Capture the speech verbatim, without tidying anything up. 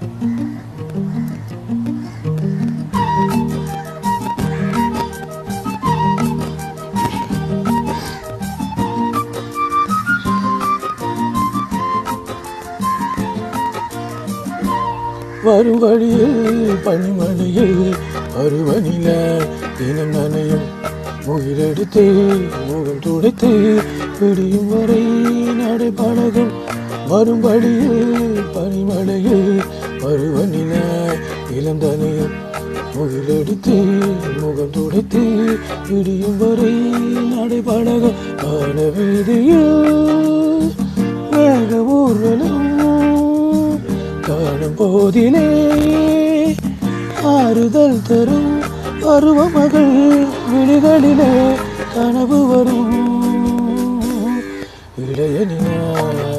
வரும் வழியில் பனிமலையில் பருவநில தினம் நனையும் முகிலெடுத்து முகம் துடைத்து விடியும் வரை நடை பழகும். வரும் வழியில் பனிமலையில் பருவநில இளந்தனையும் முகிலெடுத்து முகம் துடைத்து விடியும் வரை நடை பழகும். காண வீதியில் வேக ஊர்வலம் காணும் போதிலே ஆறுதல் தரும் பருவ மகள் விழிகளிலே கனவு வரும். இளைய